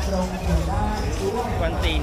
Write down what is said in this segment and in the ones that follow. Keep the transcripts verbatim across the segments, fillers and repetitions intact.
กวนตีน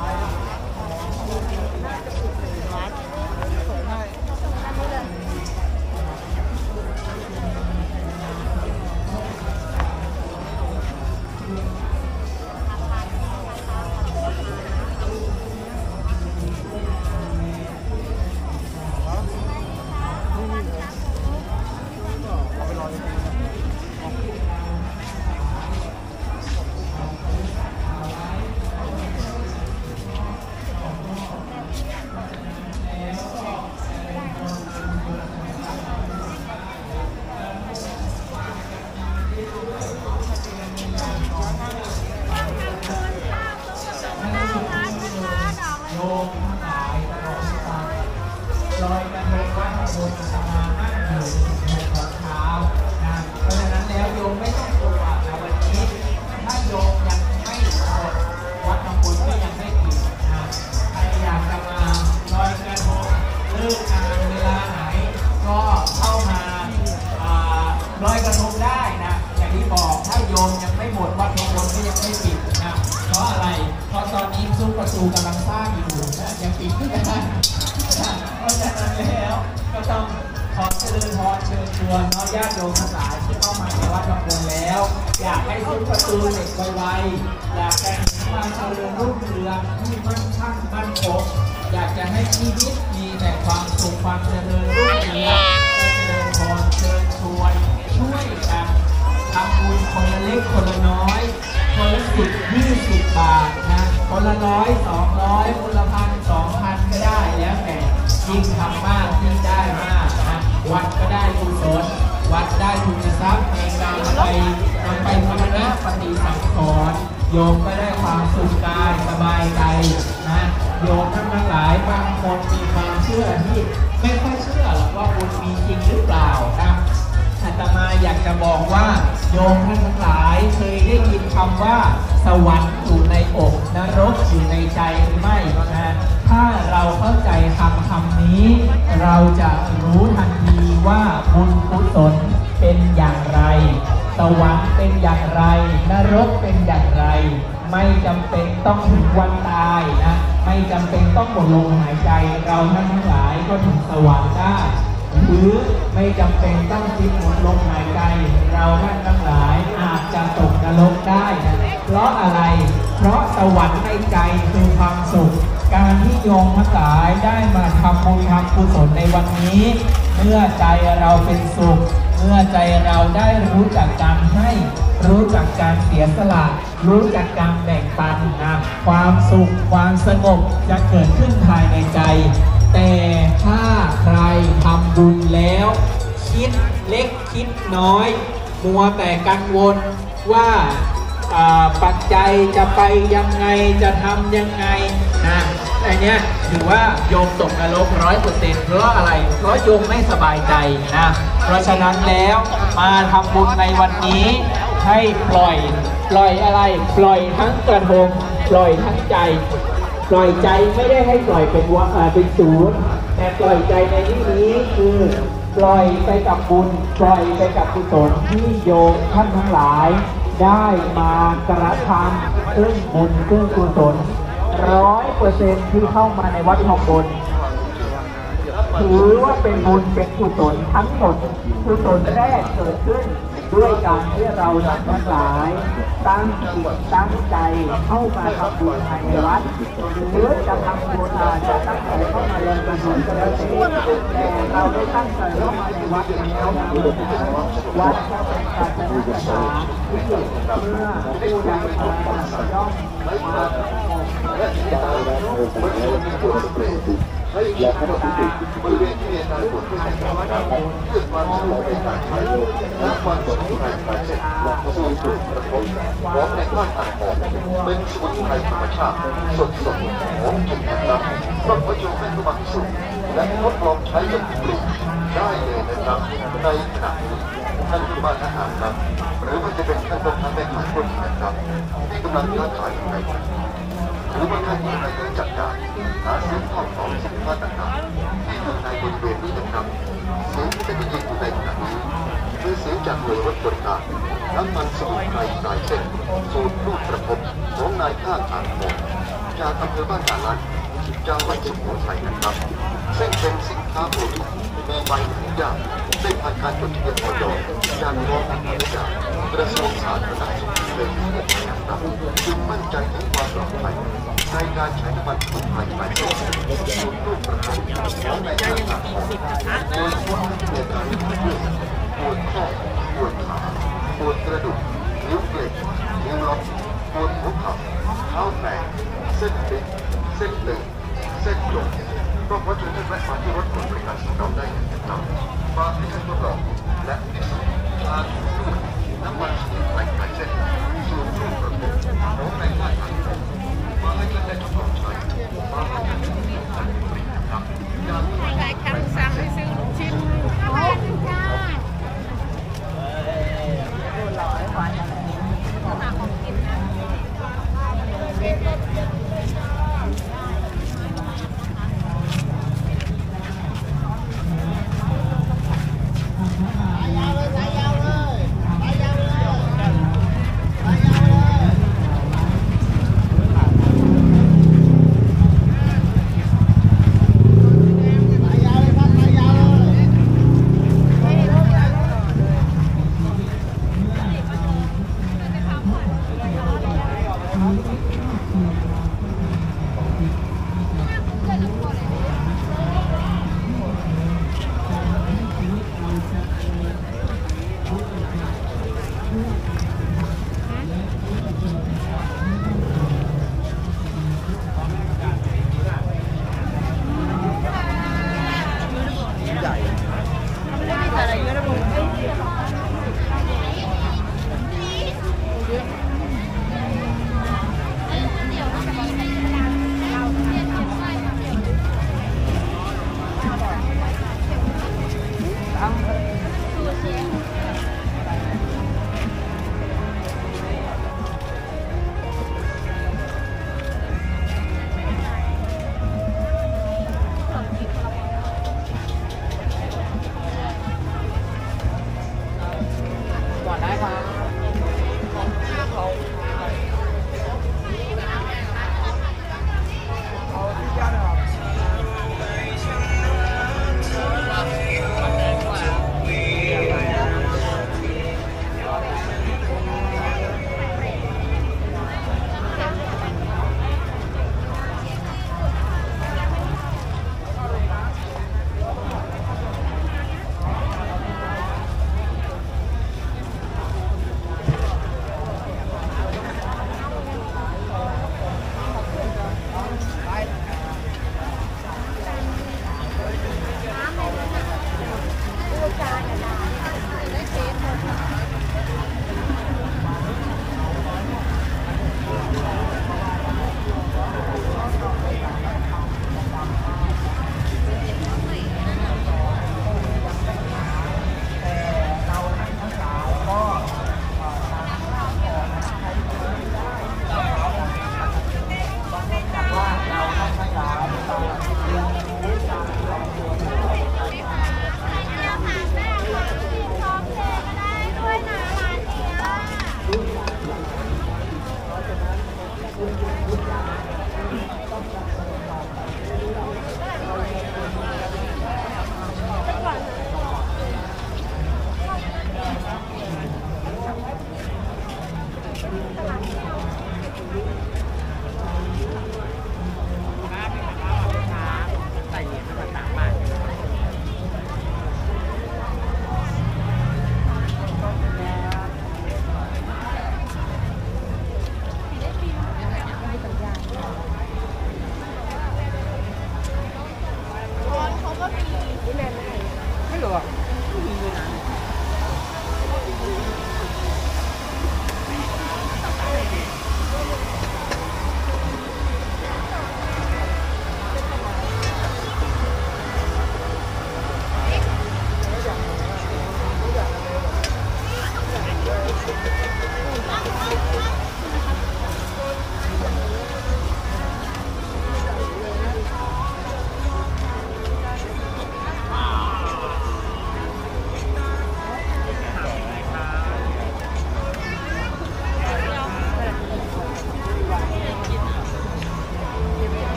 ลอยกระทงวัดบนสมานั่งอยู่ในหัวเท้านะเพราะฉะนั้นแล้วโยมไม่ต้องกลัวนะวันนี้ถ้าโยมยังไม่หมดวัดบางคนก็ยังไม่ปิดนะใครอยากจะมาลอยกระทงเลิกงานเวลาไหนก็เข้ามาลอยกระทงได้นะอย่างที่บอกถ้าโยมยังไม่หมดวัดบางคนก็ยังไม่ปิดนะเพราะอะไรเพราะตอนนี้ซุ้มประตูกำลังสร้างอยู่นะยังปิดไม่ได้เพราะฉะนั้นแล้วก็ต้องขอเชิญพรเชิญชวนน้องญาติโยมทั้งหลายที่เข้ามาในวัดบางคนแล้วอยากให้ซุ้มประตูเด็กไวๆอยากจะเห็นความเจริญรุ่งเรืองที่มั่นคั่งมั่นคงอยากจะให้ชีวิตมีแต่ความสุขความเจริญรุ่งเรืองก็เชิญพรเชิญชวนช่วยกันทำบุญคนละเล็กคนละน้อยคนละสิบยี่สิบบาทนะคนละร้อยสองร้อยคนละพันสองพันก็ได้แล้วแต่ยิ่งทำมากยิ่งได้มากนะวัดก็ได้กุศลวัดได้ทุนทรัพย์ในการไปนำไปภาวนาปฏิสังขรณ์โยมก็ได้ความสุขกายสบายใจนะโยมทั้งหลายบางคนมีความเชื่อที่ไม่ค่อยเชื่อหรอกว่าบุญมีจริงหรือเปล่านะอาตมาอยากจะบอกว่าโยมท่านทั้งหลายเคยได้ยินคำว่าสวรรค์อยู่ในอกนรกอยู่ในใจหรือไม่นะถ้าเราเข้าใจคำคำนี้เราจะรู้ทันทีว่าบุญกุศลเป็นอย่างไรสวรรค์เป็นอย่างไรนรกเป็นอย่างไรไม่จำเป็นต้องถึงวันตายนะไม่จำเป็นต้องหมดลมหายใจเราท่านทั้งหลายก็ถึงสวรรค์ได้หรือไม่จำเป็นต้องทิ้งหมดลมหายใจเราท่านทั้งหลายอาจจะตกนรกได้นะเพราะอะไรเพราะสวรรค์ในใจคือความสุขการที่โยมทั้งหลายได้มาทำบุญทำกุศลในวันนี้เมื่อใจเราเป็นสุขเมื่อใจเราได้รู้จักการให้รู้จักการเสียสละรู้จักการแบ่งปันนะความสุขความสงบจะเกิดขึ้นภายในใจแต่ถ้าใครทำบุญแล้วคิดเล็กคิดน้อยมัวแต่กังวลว่าปัจจัยจะไปยังไงจะทำยังไงนะอันนี้ถือว่าโยมตกนรกร้อยเปอร์เซ็นต์เพราะอะไรเพราะโยมไม่สบายใจนะเพราะฉะนั้นแล้วมาทำบุญในวันนี้ให้ปล่อยปล่อยอะไรปล่อยทั้งกระทงปล่อยทั้งใจปล่อยใจไม่ได้ให้ปล่อยเป็นวะเป็นศูนย์แต่ปล่อยใจในที่นี้คือปล่อยไปกับบุญปล่อยไปกับกุศลที่โยมท่านทั้งหลายได้มากระทำซึ่งบุญซึ่งกุศลร้อยเปอร์เซ็นต์ที่เข้ามาในวัดของบุญถือว่าเป็นบุญเป็นกุศลทั้งหมดกุศลแรกเกิดขึ้นด้วยการที่เราทั้งหลายตั้งจิตตั้งใจเข้ามาทำบุญภายในวัดหรือจะทำบุญอาจจะตั้งใจเข้ามาเรียนกระถิ่นก็แล้วแต่เราได้ตั้งใจเข้ามาในวัดแล้วนะวัดเป็นศาสนสถานที่เมื่อผู้ใดมาย่อมมาและขณะที่บริเวณที่เรียนการบวชที่ให้การวัดเพื่อความสงบในการถ่ายรูปและความสดที่ถ่ายถ่ายเสร็จสู่จุดประทบพร้อมในบ้านต่างหอเป็นสมุนไพรธรรมชาติสดสดหอมกลิ่นนะครับรสประโยชน์ให้ทุกบางสุขและทดลองใช้กับปลูกได้เลยนะครับในขณะนี้ท่านผู้บ้านอาหารครับหรือว่าจะเป็นท่านผู้ทำแม่ขายคนนะครับที่กำลังค้าขายอยู่ในหรือว่าท่านที่กำลังจัดการหาซื้อของของสินค้าต่างๆที่อยู่ในบริเวณนี้นะครับเสียงที่จะได้ยินอยู่ในขณะนี้คือเสียงจากหน่วยรถบริการน้ำมันสมุนไพรสายเส้นสูตรลูกประคบนายข้างอ่างทองจากอำเภอบ้านด่านลัดจังหวัดสุโขทัยนะครับซึ่งเป็นสินค้าโปรตีนมีใบอนุญาตได้ผ่านการจดทะเบียนออยจากกองอนุญาตกระทรวงสาธารณสุขเป็นที่เรียบร้อยนะครับจึงมั่นใจในความปลอดภัยในการใช้น้ำมันสมุนไพรหลายชนิดสูตรรูปประกอบของในการอ่างทองโดยเฉพาะในการปวดปวดข้อปวดขาปวดกระดูกนิ้วเกร็งนิ้วล็อกปวดหัวเข่าเท้าแตกเส้นตึงเส้นตึงเส้นหลงก็ขอเชิญท่านแวะมาที่รถบริการของเราได้นะครับฝากให้ท่านทดลองและพิสูจน์ทานด้วยน้ำมันสมุนไพรหลายเส้นสูตรรูปประกอบของในบ้านอ่างทองมาให้ท่านได้ทดลองใช้มาให้ท่านได้ทดลองใช้บริการครับหลายครั้งสั่งให้ซื้อลูกชิ้นโอ้จ้าร้อยวันอะไรหาของกินนะ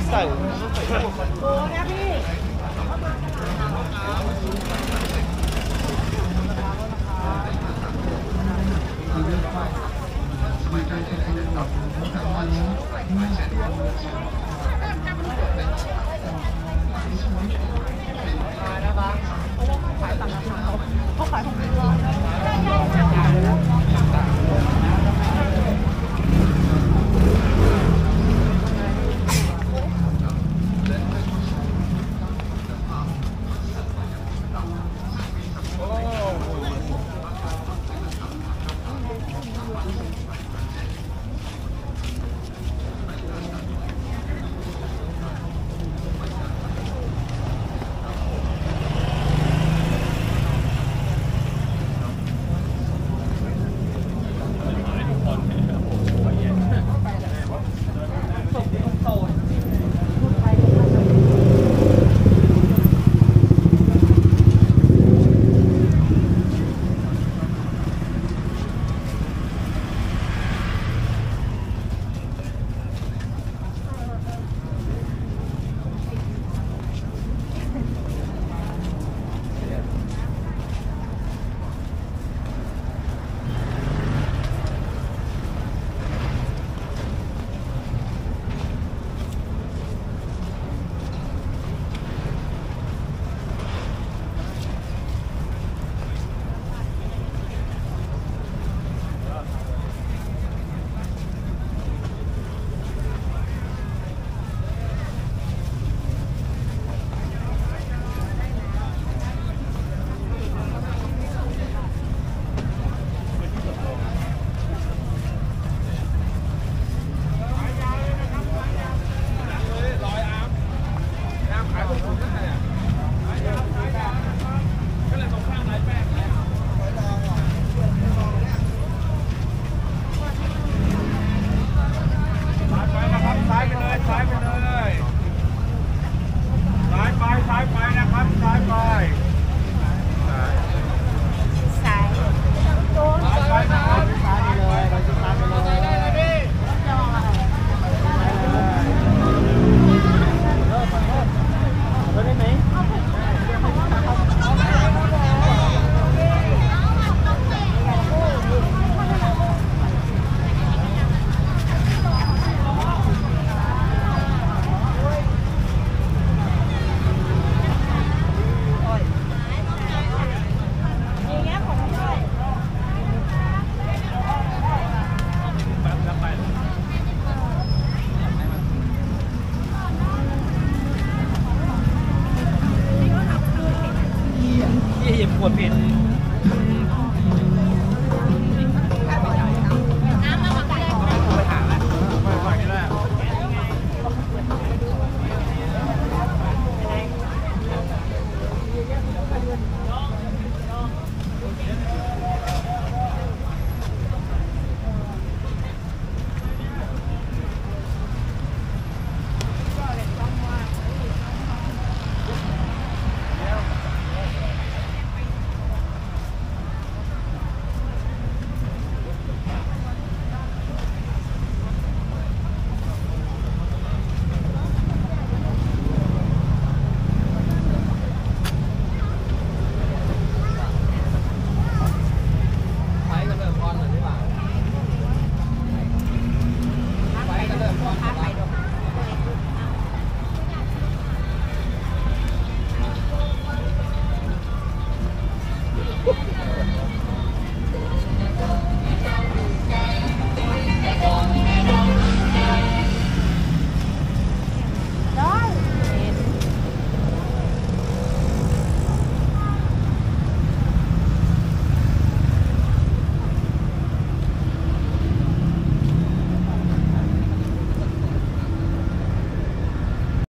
ใส่โอ้เนี่ยพี่ เขาขายของร้อนที่หยิบขวดผิด